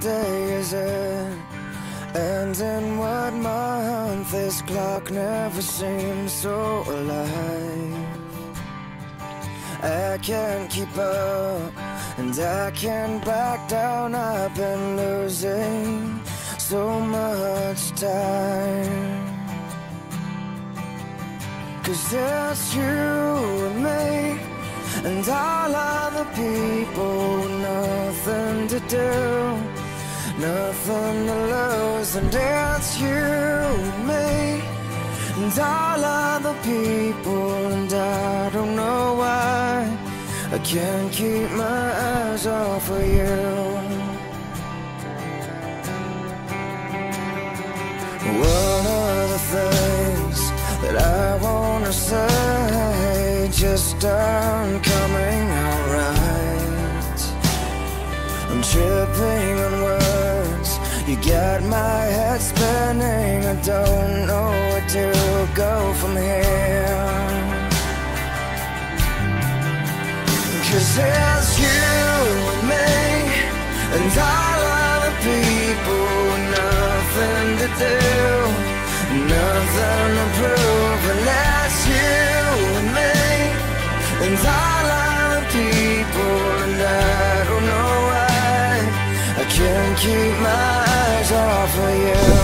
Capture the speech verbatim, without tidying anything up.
day is it? And in what month? This clock never seems so alive. I can't keep up, and I can't back down. I've been losing so much time. Cause it's you and me, and all other people with nothing to do, nothing to lose. And it's you and me, and all other people, and I don't know why I can't keep my eyes off of you. One of the things that I wanna say just aren't coming out right. I'm tripping on words, you got my head spinning. I don't know where to go from here. Cause it's you and me, and all other people with nothing to do, nothing to prove. And that's you and me, and all other people, and I don't know why I can't keep my eyes off of you.